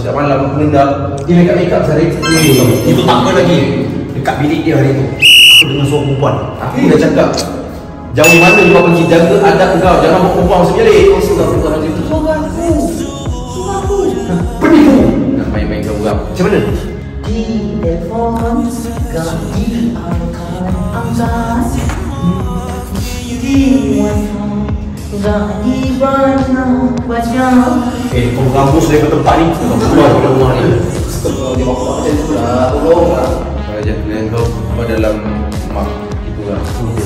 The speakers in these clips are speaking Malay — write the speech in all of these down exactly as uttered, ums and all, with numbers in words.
setiap malam aku mendak dia make up make up sehari. Itu tak apa lagi. Dekat bilik dia hari itu. Aku dengar suara perempuan. Aku dah cakap jauh mana kau pergi, jaga adab kau, jangan bawa perempuan masuk bilik. Kau sudah perempuan macam tu. Suara aku. Suara aku. Penipu. Nak main-main kau orang. Macam mana? Di telefon, ganti angkat angkat. Di wifi, ganti banyak wajah. Eh, kau kampus dari tempat ni. Kau keluar dari rumah ni. Kalau dia bawa macam tu lah, tolong lah. Kalau jangan kalian kau kau dalam rumah itu lah.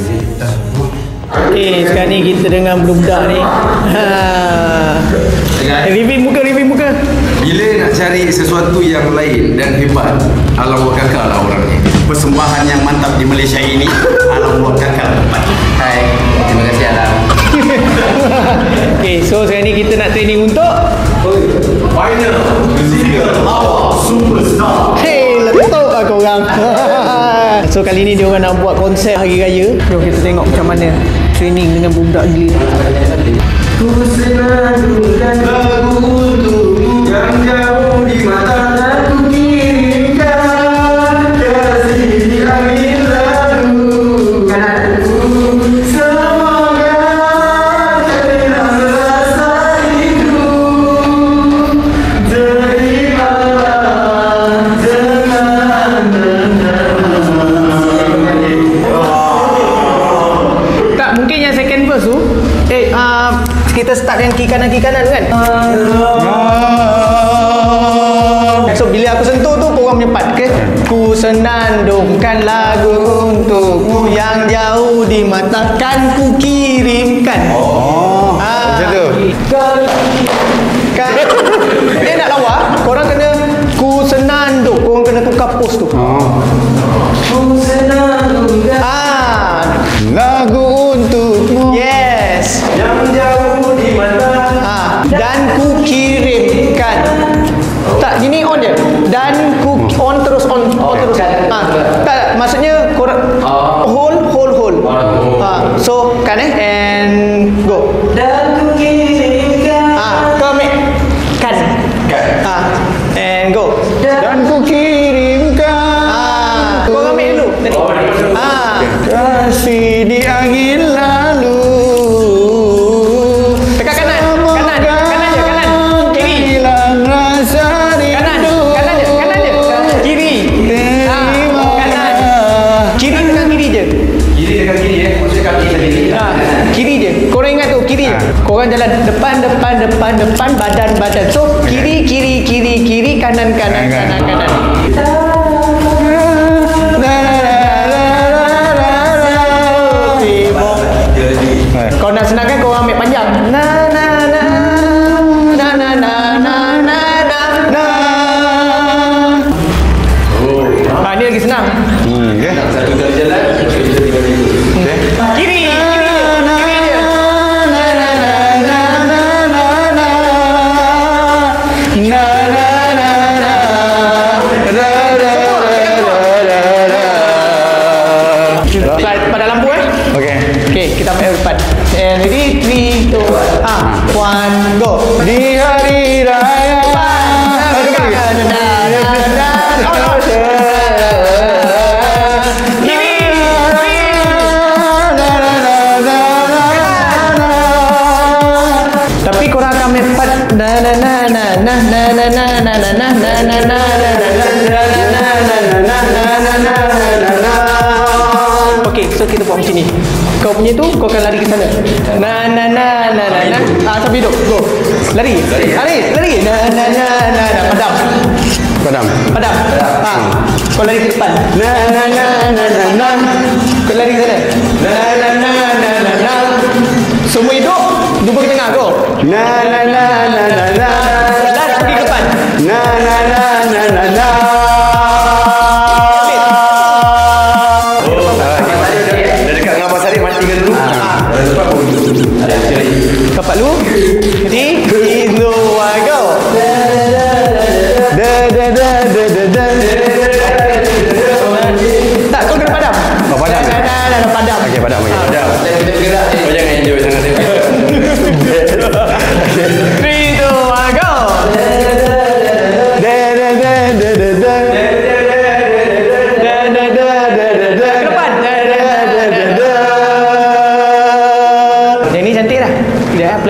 Okey, sekarang ni kita dengan budak ni. Ha. Eh, review muka, review muka. Bila nak cari sesuatu yang lain dan hebat, Alam Buat Kakak lah orangnya. Persembahan yang mantap di Malaysia ini, Alam Buat Kakak tempat. Hai, terima kasih Alam. Okey, so sekarang ni kita nak training untuk Final Zika Lawa Superstar. hey, letup lah korang. So kali ni dia orang nak buat konsep hari raya. Jom kita tengok macam mana training dengan budak gila. Ku senandungkan lagu untukmu yang jauh di mata aku kirimkan kasih di angin lalu kananku. Semoga terkenal rasa rindu. Terimalah dengan Tak, mungkin yang second verse tu eh uh, kita start dengan kiri kanan kiri kanan tu kan. So bila aku sentuh tu korang menyepat, okey. Ku senandungkan lagu untukmu yang jauh di mata kan ku kirimkan. Oh, ah, macam tu. Kan dia nak lawa, korang kena ku senandung, korang kena tukar pose tu. Ku senandungkan Ah, lagu untukmu. Yes. yang jauh di mata. Ah, dan ku kirimkan. Tak, gini on je. Dan ku on terus on, on terus. Ah, tak, maksudnya korang hold hold hold. Ah, so kan eh and go. Dan ku kirimkan. Ah, kau ambil kan. Ah, and go. Dan ku kirimkan. Ah, kau ambil dulu. Ah, kasih di angin lalu. Dekat kanan, kanan, kanan je, kanan. Kiri. Hilang rasa kanan, kanan je, kanan je. Kiri. Ah, kanan. Kiri dengan kiri je. Kiri dekat kiri eh, maksudnya kaki tadi. Ah, kiri je. Korang ingat tu, kiri je. Korang jalan depan, depan, depan, depan, badan, badan. So, kiri, kiri, kiri, kiri, kanan, kanan, kanan, kanan. Kau nak senangkan kau ambil panjang. Na na na na na na na na na na. Oh, Ah, ni lagi senang. hmm, okay. Satu kali jalan, kita tinggal itu. Okay. Kiri, kiri je. Kiri je. Na na na na na na na. Na na na na. Ra ra ra ra ra. Slide pada lampu eh. Okay. Okay, kita ambil depan. And ready, three, two, ah, one, go. Di hari raya. Tapi korang akan ambil part na na na na na na na na na na na na na na na. Okey, so kita buat macam ni. Kau punya tu, kau akan lari ke sana. Na na na na na na. Ah, sampai hidup. Go. Lari. Lari, lari. Na na na na na. Padam. Padam. Padam. Ah. Kau lari ke depan. Na na na na na na. Kau lari ke sana. Na na na na na na. Semua hidup, jumpa ke tengah. Go. Na na na na na na. Lari pergi ke depan. Na na na na na na. Kapak lu. Ready? three, two, one, go. Da da da da da da. Tak, kau kena padam. Oh, padam. Da da da da padam. Okey, padam. Okey, padam. Kita bergerak. Kau jangan enjoy sangat. three,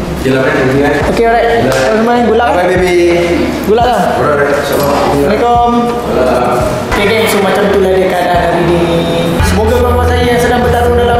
Jalan kan dulu kan. Okay, alright. Teman-teman, good luck. Bye baby. Good luck lah. Alright, Assalamualaikum. Okay, geng. So, macam itulah dia keadaan hari ni. Semoga kawan-kawan saya yang sedang bertarung dalam